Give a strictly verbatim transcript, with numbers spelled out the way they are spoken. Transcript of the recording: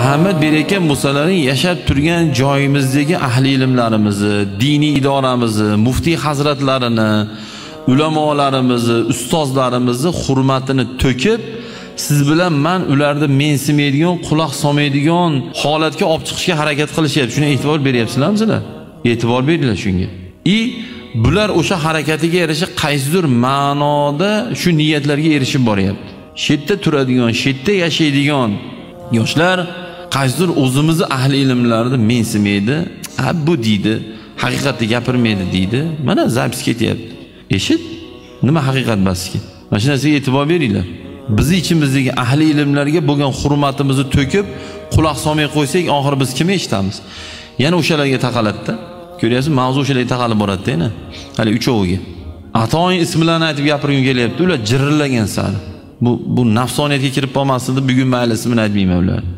ahamiyat berayotgan bo'lsalaring, yashab turgan joyimizdagi ahli ilmlarimizni, diniy idoramizni, muftiy hazratlarini, ulamolarimizni, ustozlarimizni hurmatini to'kib, siz bilan men ularni mensimaydigan, quloq solmaydigan holatga olib chiqishga harakat qilishyapti. Shuna e'tibor beryapsizlarmi sizlar? E'tibor beringlar shunga. I bular o'sha harakatiga yarasha qaysidir ma'noda shu niyatlarga erishib boryapti. Shetda turadigan, shetda yashaydigan yoshlar qaysidir o'zimizni ahli ilmlarni mensimaydi, ha bu deydi, haqiqatni gapirmaydi deydi. Mana zapis ketyapti. Eshit, nima haqiqat baski? Mana shu narsaga e'tibor beringlar. Biz ichimizdagi ahli ilmlarga bo'lgan hurmatimizni to'kib, quloq solmay qo'ysak, oxir biz kimni eshitamiz? Yana o'shalarga taqaladda. Ko'ryapsiz, mavzu o'shalarga taqalib boradi-da yana. Hali uchoviga. Atoning ismlarini aytib gapirgim kelyapti. Ular jirrillagan sari. Bu bu nafsoniyatga kirib qolmasin deb bugun mayli ismini aytmayman ular.